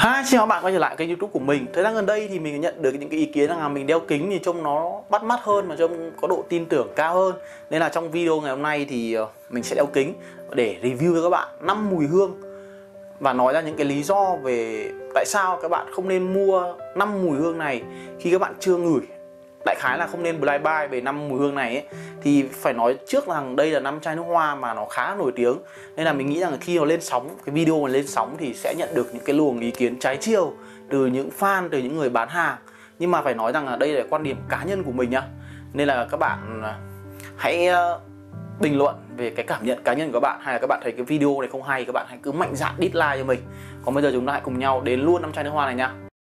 Hi, xin chào các bạn quay trở lại kênh YouTube của mình. Thời gian gần đây thì mình nhận được những cái ý kiến rằng là mình đeo kính thì trông nó bắt mắt hơn và trông có độ tin tưởng cao hơn. Nên là trong video ngày hôm nay thì mình sẽ đeo kính để review cho các bạn 5 mùi hương và nói ra những cái lý do về tại sao các bạn không nên mua 5 mùi hương này khi các bạn chưa ngửi. Đại khái là không nên blind buy về 5 mùi hương này ấy. Thì phải nói trước rằng đây là 5 chai nước hoa mà nó khá nổi tiếng. Nên là mình nghĩ rằng là khi nó lên sóng, cái video mà lên sóng thì sẽ nhận được những cái luồng ý kiến trái chiều từ những fan, từ những người bán hàng. Nhưng mà phải nói rằng là đây là quan điểm cá nhân của mình nhá. Nên là các bạn hãy bình luận về cái cảm nhận cá nhân của các bạn, hay là các bạn thấy cái video này không hay, các bạn hãy cứ mạnh dạn dislike cho mình. Còn bây giờ chúng ta hãy cùng nhau đến luôn 5 chai nước hoa này nhá.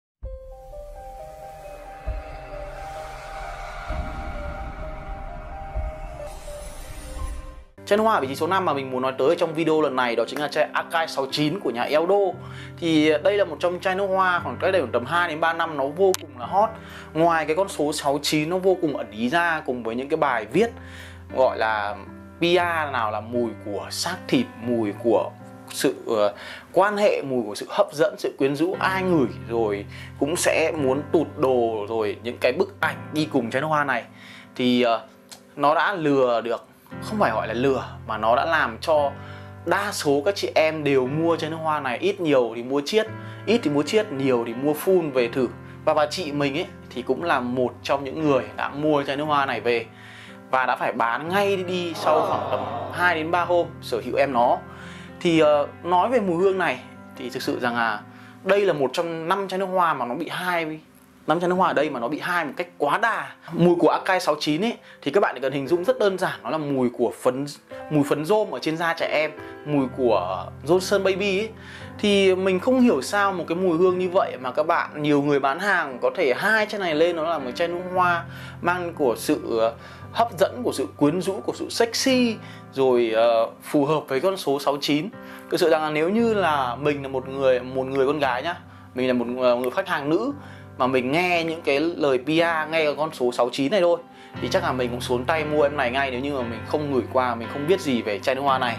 Chai nước hoa ở vị trí số 5 mà mình muốn nói tới trong video lần này đó chính là chai Akai 69 của nhà Eldo. Thì đây là một trong chai nước hoa khoảng cách đây tầm 2 đến 3 năm nó vô cùng là hot. Ngoài cái con số 69 nó vô cùng ẩn ý ra, cùng với những cái bài viết gọi là PR, nào là mùi của xác thịt, mùi của sự quan hệ, mùi của sự hấp dẫn, sự quyến rũ, ai ngửi rồi cũng sẽ muốn tụt đồ, rồi những cái bức ảnh đi cùng chai nước hoa này. Thì nó đã lừa được, không phải gọi là lừa mà nó đã làm cho đa số các chị em đều mua chai nước hoa này. Ít nhiều thì mua chiết, ít thì mua chiết, nhiều thì mua full về thử. Và chị mình ấy thì cũng là một trong những người đã mua chai nước hoa này về và đã phải bán ngay đi sau khoảng tầm 2 đến 3 hôm sở hữu em nó. Thì nói về mùi hương này thì thực sự rằng là đây là một trong 5 chai nước hoa mà nó bị hai 5 chai nước hoa ở đây mà nó bị hai một cách quá đà. Mùi của Akai 69 ấy thì các bạn chỉ cần hình dung rất đơn giản, nó là mùi của mùi phấn rôm ở trên da trẻ em, mùi của Johnson Baby ấy. Thì mình không hiểu sao một cái mùi hương như vậy mà các bạn, nhiều người bán hàng có thể hai chai này lên nó là một chai nước hoa mang của sự hấp dẫn, của sự quyến rũ, của sự sexy, rồi phù hợp với con số 69. Thực sự rằng là nếu như là mình là một người con gái nhá, mình là một người khách hàng nữ mà mình nghe những cái lời PR, nghe cái con số 69 này thôi thì chắc là mình cũng xuống tay mua em này ngay, nếu như mà mình không ngửi qua, mình không biết gì về chai nước hoa này.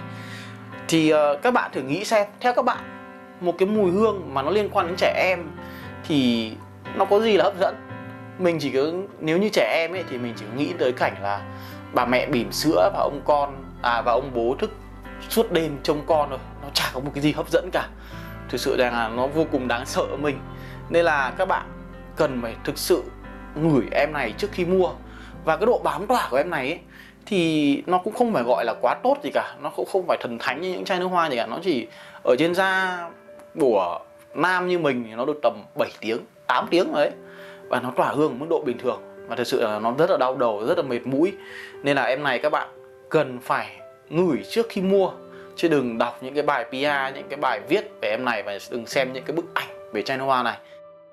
Thì các bạn thử nghĩ xem, theo các bạn một cái mùi hương mà nó liên quan đến trẻ em thì nó có gì là hấp dẫn? Mình chỉ có, nếu như trẻ em ấy thì mình chỉ nghĩ tới cảnh là bà mẹ bỉm sữa và ông con và ông bố thức suốt đêm trông con thôi, nó chả có một cái gì hấp dẫn cả. Thực sự rằng là nó vô cùng đáng sợ mình. Nên là các bạn cần phải thực sự ngửi em này trước khi mua. Và cái độ bám tỏa của em này ấy, thì nó cũng không phải gọi là quá tốt gì cả, nó cũng không phải thần thánh như những chai nước hoa gì cả. Nó chỉ ở trên da của nam như mình thì nó được tầm 7 tiếng, 8 tiếng rồi đấy. Và nó tỏa hương mức độ bình thường. Và thực sự là nó rất là đau đầu, rất là mệt mũi. Nên là em này các bạn cần phải ngửi trước khi mua, chứ đừng đọc những cái bài PR, những cái bài viết về em này, và đừng xem những cái bức ảnh về chai nước hoa này.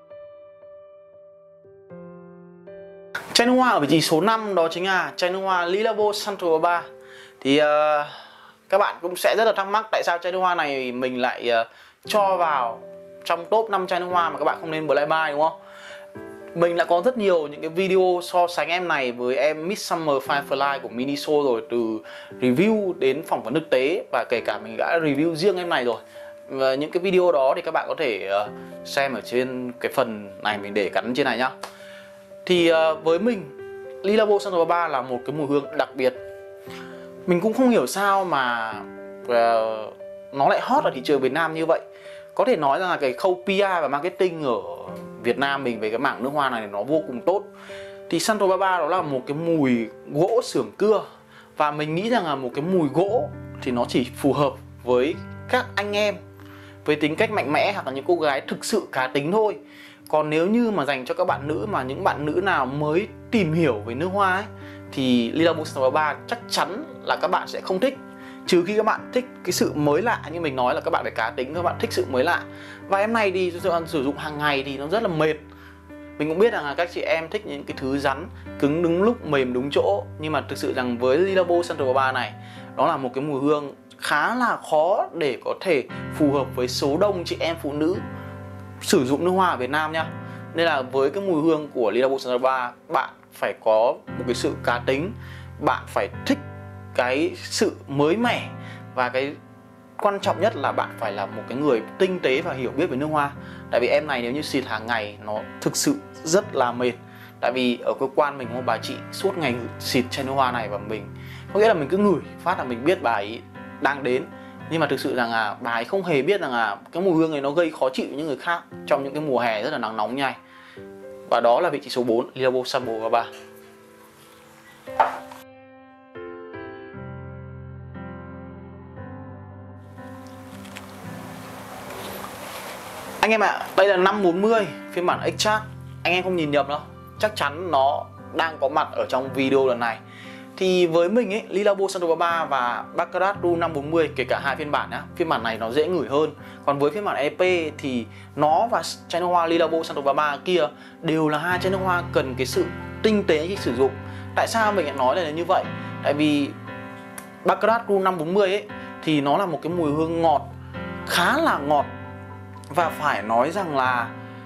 Chai nước hoa ở vị trí số 5 đó chính là chai nước hoa Le Labo Santa Barbara. Thì các bạn cũng sẽ rất là thắc mắc tại sao chai nước hoa này mình lại cho vào trong top 5 chai nước hoa mà các bạn không nên blind buy, đúng không? Mình đã có rất nhiều những cái video so sánh em này với em Midsummer Firefly của Miniso rồi, từ review đến phỏng vấn thực tế, và kể cả mình đã review riêng em này rồi. Và những cái video đó thì các bạn có thể xem ở trên cái phần này, mình để gắn trên này nhá. Thì với mình, Le Labo Santa Barbara là một cái mùi hương đặc biệt. Mình cũng không hiểu sao mà nó lại hot ở thị trường Việt Nam như vậy. Có thể nói rằng là cái khâu PR và marketing ở Việt Nam mình về cái mảng nước hoa này nó vô cùng tốt. Thì Santa Barbara đó là một cái mùi gỗ xưởng cưa. Và mình nghĩ rằng là một cái mùi gỗ thì nó chỉ phù hợp với các anh em với tính cách mạnh mẽ, hoặc là những cô gái thực sự cá tính thôi. Còn nếu như mà dành cho các bạn nữ, mà những bạn nữ nào mới tìm hiểu về nước hoa ấy, thì Le Labo Santa Barbara chắc chắn là các bạn sẽ không thích. Trừ khi các bạn thích cái sự mới lạ, như mình nói là các bạn phải cá tính, các bạn thích sự mới lạ. Và em này thì sử dụng hàng ngày thì nó rất là mệt. Mình cũng biết rằng là các chị em thích những cái thứ rắn, cứng đúng lúc, mềm đúng chỗ. Nhưng mà thực sự rằng với Le Labo Santa Barbara này, nó là một cái mùi hương khá là khó để có thể phù hợp với số đông chị em phụ nữ sử dụng nước hoa ở Việt Nam nhá. Nên là với cái mùi hương của Le Labo Santa Barbara, bạn phải có một cái sự cá tính, bạn phải thích cái sự mới mẻ và cái quan trọng nhất là bạn phải là một cái người tinh tế và hiểu biết về nước hoa. Tại vì em này nếu như xịt hàng ngày nó thực sự rất là mệt. Tại vì ở cơ quan mình có một bà chị suốt ngày xịt chai nước hoa này và mình, có nghĩa là mình cứ ngửi phát là mình biết bà ấy đang đến. Nhưng mà thực sự rằng là bà ấy không hề biết rằng là cái mùi hương này nó gây khó chịu những người khác trong những cái mùa hè rất là nắng nóng như này. Và đó là vị trí số 4, Le Labo Sample Baba. Anh em ạ, đây là 540 phiên bản Extract. Anh em không nhìn nhầm đâu, chắc chắn nó đang có mặt ở trong video lần này. Thì với mình ấy, Le Labo Santo Baba và Baccarat Rouge 540, kể cả hai phiên bản nhá, phiên bản này nó dễ ngửi hơn. Còn với phiên bản EP thì nó và chai nước hoa Le Labo Santo Baba kia đều là hai chai nước hoa cần cái sự tinh tế khi sử dụng. Tại sao mình lại nói là như vậy? Tại vì Baccarat Rouge 540 ấy thì nó là một cái mùi hương ngọt, khá là ngọt. Và phải nói rằng là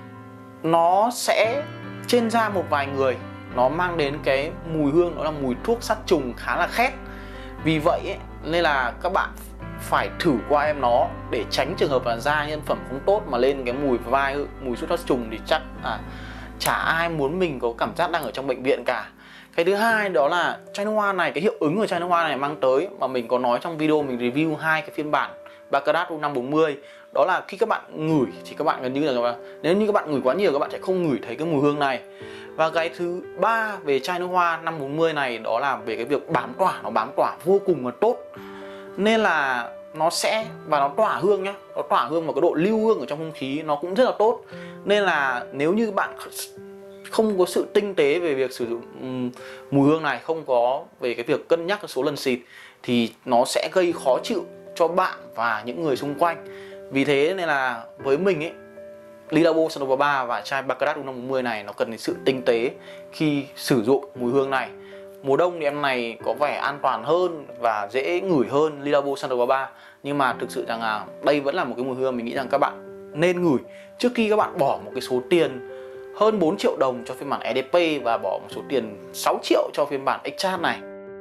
nó sẽ trên da một vài người nó mang đến cái mùi hương đó là mùi thuốc sát trùng khá là khét. Vì vậy ấy, nên là các bạn phải thử qua em nó để tránh trường hợp là da nhân phẩm không tốt mà lên cái mùi vai, mùi thuốc sát trùng thì chắc chả ai muốn mình có cảm giác đang ở trong bệnh viện cả. Cái thứ hai đó là chai nước hoa này, cái hiệu ứng của chai nước hoa này mang tới mà mình có nói trong video mình review hai cái phiên bản Baccarat Rouge 540, đó là khi các bạn ngửi thì các bạn gần như là nếu như các bạn ngửi quá nhiều các bạn sẽ không ngửi thấy cái mùi hương này. Và cái thứ ba về chai nước hoa 540 này đó là về cái việc bám tỏa, nó bám tỏa vô cùng là tốt. Nên là nó sẽ, và nó tỏa hương nhá, nó tỏa hương và cái độ lưu hương ở trong không khí nó cũng rất là tốt. Nên là nếu như bạn không có sự tinh tế về việc sử dụng mùi hương này, không có về cái việc cân nhắc số lần xịt thì nó sẽ gây khó chịu cho bạn và những người xung quanh. Vì thế nên là với mình ấy, Le Labo Santo Baba và chai Baccarat Rouge 540 này nó cần sự tinh tế khi sử dụng mùi hương này. Mùa đông thì em này có vẻ an toàn hơn và dễ ngửi hơn Le Labo Santo Baba. Nhưng mà thực sự rằng là đây vẫn là một cái mùi hương mình nghĩ rằng các bạn nên ngửi trước khi các bạn bỏ một cái số tiền hơn 4 triệu đồng cho phiên bản EDP và bỏ một số tiền 6 triệu cho phiên bản Extract này.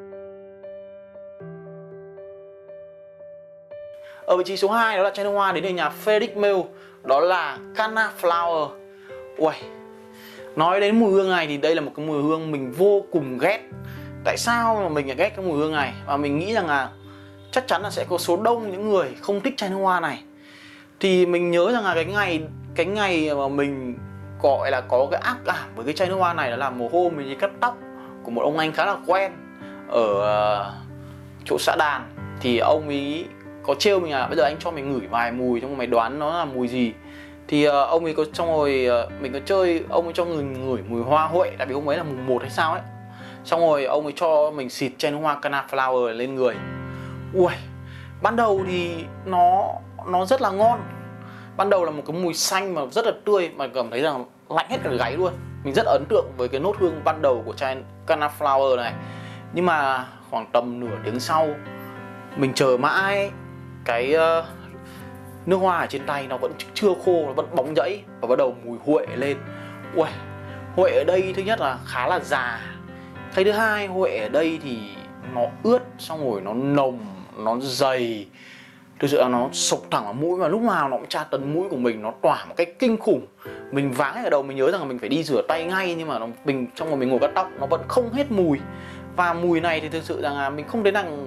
Ở vị trí số 2 đó là chai nước hoa đến từ nhà Frederic Malle, đó là Canna Flower. Ui, nói đến mùi hương này thì đây là một cái mùi hương mình vô cùng ghét. Tại sao mà mình lại ghét cái mùi hương này? Và mình nghĩ rằng là chắc chắn là sẽ có số đông những người không thích chai nước hoa này. Thì mình nhớ rằng là cái ngày mà mình gọi là có cái ác cảm với cái chai nước hoa này, đó là một hôm mình đi cắt tóc của một ông anh khá là quen ở chỗ xã Đàn. Thì ông ấy có trêu mình là bây giờ anh cho mày ngửi vài mùi xong mày đoán nó là mùi gì. Thì ông ấy có, xong rồi mình có chơi, ông ấy cho người ngửi mùi hoa huệ, tại vì hôm ấy là mùng 1 hay sao ấy. Xong rồi ông ấy cho mình xịt chai nước hoa Canna Flower lên người. Ui, ban đầu thì nó rất là ngon. Ban đầu là một cái mùi xanh mà rất là tươi, mà cảm thấy rằng lạnh hết cả gáy luôn. Mình rất ấn tượng với cái nốt hương ban đầu của chai Canna Flower này. Nhưng mà khoảng tầm nửa tiếng sau, mình chờ mãi cái nước hoa ở trên tay nó vẫn chưa khô, nó vẫn bóng rẫy và bắt đầu mùi huệ lên. Ui, huệ ở đây thứ nhất là khá là già. Cái thứ hai, huệ ở đây thì nó ướt, xong rồi nó nồng, nó dày. Thực sự là nó sộc thẳng vào mũi và lúc nào nó cũng tra tấn mũi của mình, nó tỏa một cách kinh khủng. Mình váng ở đầu, mình nhớ rằng là mình phải đi rửa tay ngay, nhưng mà trong rồi mình ngồi cắt tóc nó vẫn không hết mùi. Và mùi này thì thực sự rằng là mình không thấy rằng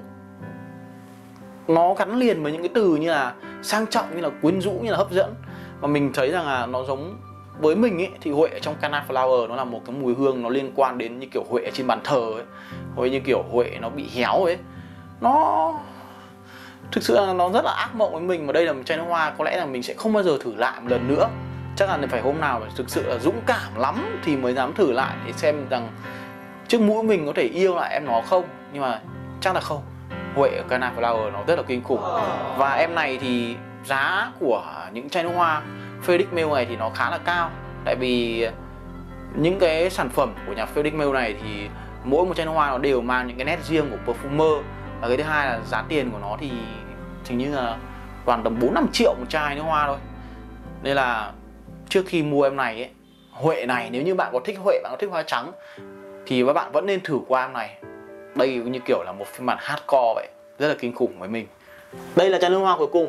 nó gắn liền với những cái từ như là sang trọng, như là quyến rũ, như là hấp dẫn. Và mình thấy rằng là nó giống với mình ấy, thì huệ trong Canna Flower nó là một cái mùi hương nó liên quan đến như kiểu huệ trên bàn thờ ấy, hoặc như kiểu huệ nó bị héo ấy. Nó thực sự là nó rất là ác mộng với mình. Và đây là một chai nước hoa có lẽ là mình sẽ không bao giờ thử lại một lần nữa. Chắc là phải hôm nào phải thực sự là dũng cảm lắm thì mới dám thử lại, để xem rằng trước mũi mình có thể yêu lại em nó không. Nhưng mà chắc là không. Huệ ở Canna Flower nó rất là kinh khủng. Và em này thì giá của những chai nước hoa Frederic Malle này thì nó khá là cao. Tại vì những cái sản phẩm của nhà Frederic Malle này thì mỗi một chai nước hoa nó đều mang những cái nét riêng của perfumer. Và cái thứ hai là giá tiền của nó thì hình như là toàn tầm 4-5 triệu một chai nước hoa thôi. Nên là trước khi mua em này ấy, huệ này, nếu như bạn có thích huệ, bạn có thích hoa trắng thì các bạn vẫn nên thử qua em này. Đây như kiểu là một phiên bản hardcore vậy, rất là kinh khủng với mình. Đây là chai nước hoa cuối cùng,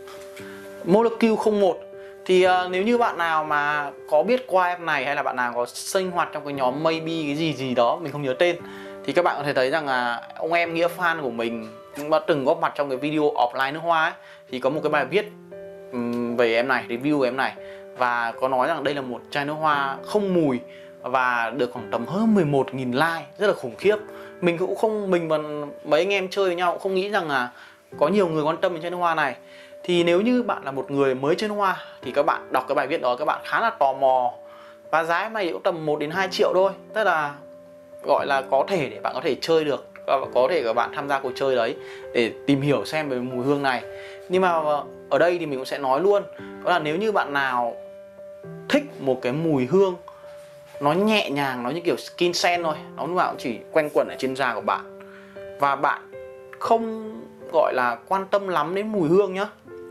Molecule 01. Thì nếu như bạn nào mà có biết qua em này, hay là bạn nào có sinh hoạt trong cái nhóm maybe cái gì đó mình không nhớ tên, thì các bạn có thể thấy rằng là ông em nghĩa fan của mình đã từng góp mặt trong cái video offline nước hoa ấy, thì có một cái bài viết về em này, review em này, và có nói rằng đây là một chai nước hoa không mùi và được khoảng tầm hơn 11.000 like, rất là khủng khiếp. Mình cũng không, mình và mấy anh em chơi với nhau cũng không nghĩ rằng là có nhiều người quan tâm đến chai nước hoa này. Thì nếu như bạn là một người mới chơi nước hoa thì các bạn đọc cái bài viết đó, các bạn khá là tò mò, và giá em này cũng tầm 1 đến 2 triệu thôi, tức là gọi là có thể để bạn có thể chơi được, có thể các bạn tham gia cuộc chơi đấy để tìm hiểu xem về mùi hương này. Nhưng mà ở đây thì mình cũng sẽ nói luôn, đó là nếu như bạn nào thích một cái mùi hương nó nhẹ nhàng, nó như kiểu skin scent thôi, nó lúc nào cũng chỉ quanh quẩn ở trên da của bạn, và bạn không gọi là quan tâm lắm đến mùi hương nhá,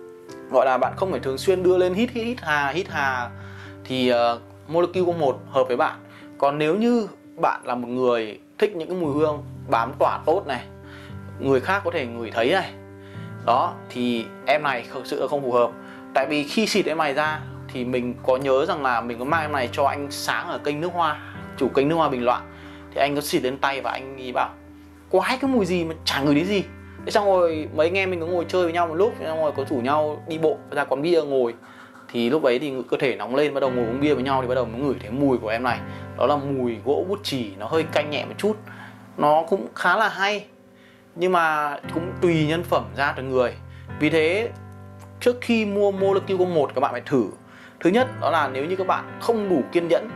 gọi là bạn không phải thường xuyên đưa lên hít hà, thì Molecule 01 hợp với bạn. Còn nếu như bạn là một người thích những cái mùi hương bám tỏa tốt này, người khác có thể ngửi thấy này, đó, thì em này thực sự là không phù hợp. Tại vì khi xịt em này ra thì mình có nhớ rằng là mình có mang em này cho anh Sáng ở kênh nước hoa, chủ kênh nước hoa Bình Loạn, thì anh có xịt lên tay và anh ý bảo quái cái mùi gì mà chả ngửi đến gì. Thế xong rồi mấy anh em mình có ngồi chơi với nhau một lúc, xong rồi có rủ nhau đi bộ ra quán bia ngồi, thì lúc ấy thì cơ thể nóng lên, bắt đầu ngồi uống bia với nhau thì bắt đầu mới ngửi thấy mùi của em này. Đó là mùi gỗ bút chì, nó hơi cay nhẹ một chút, nó cũng khá là hay, nhưng mà cũng tùy nhân phẩm ra từng người. Vì thế trước khi mua Molecule 01 các bạn phải thử. Thứ nhất đó là nếu như các bạn không đủ kiên nhẫn,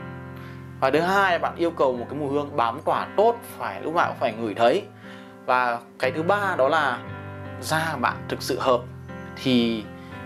và thứ hai là bạn yêu cầu một cái mùi hương bám tỏa tốt, phải lúc nào cũng phải ngửi thấy, và cái thứ ba đó là da bạn thực sự hợp thì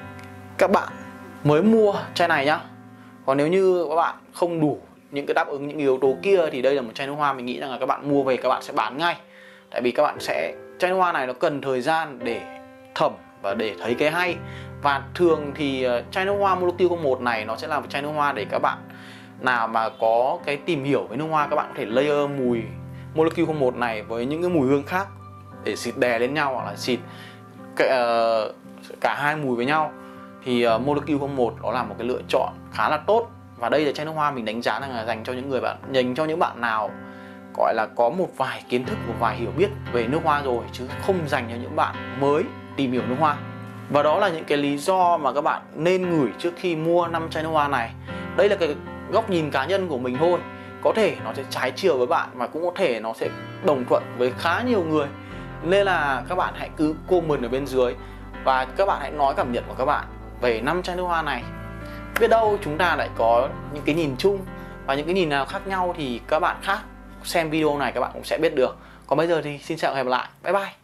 các bạn mới mua chai này nhá. Còn nếu như các bạn không đủ những cái đáp ứng những yếu tố kia thì đây là một chai nước hoa mình nghĩ rằng là các bạn mua về các bạn sẽ bán ngay. Tại vì các bạn sẽ, chai nước hoa này nó cần thời gian để thẩm và để thấy cái hay. Và thường thì chai nước hoa Molecule 01 này nó sẽ là một chai nước hoa để các bạn nào mà có cái tìm hiểu với nước hoa, các bạn có thể layer mùi Molecule 01 này với những cái mùi hương khác để xịt đè lên nhau, hoặc là xịt cả hai mùi với nhau, thì Molecule 01 nó là một cái lựa chọn khá là tốt. Và đây là chai nước hoa mình đánh giá là dành cho những người bạn, dành cho những bạn nào gọi là có một vài kiến thức, một vài hiểu biết về nước hoa rồi, chứ không dành cho những bạn mới tìm hiểu nước hoa. Và đó là những cái lý do mà các bạn nên ngửi trước khi mua 5 chai nước hoa này. Đây là cái góc nhìn cá nhân của mình thôi, có thể nó sẽ trái chiều với bạn, và cũng có thể nó sẽ đồng thuận với khá nhiều người. Nên là các bạn hãy cứ comment ở bên dưới và các bạn hãy nói cảm nhận của các bạn về 5 chai nước hoa này. Biết đâu chúng ta lại có những cái nhìn chung, và những cái nhìn nào khác nhau thì các bạn khác xem video này các bạn cũng sẽ biết được. Còn bây giờ thì xin chào và hẹn gặp lại. Bye bye.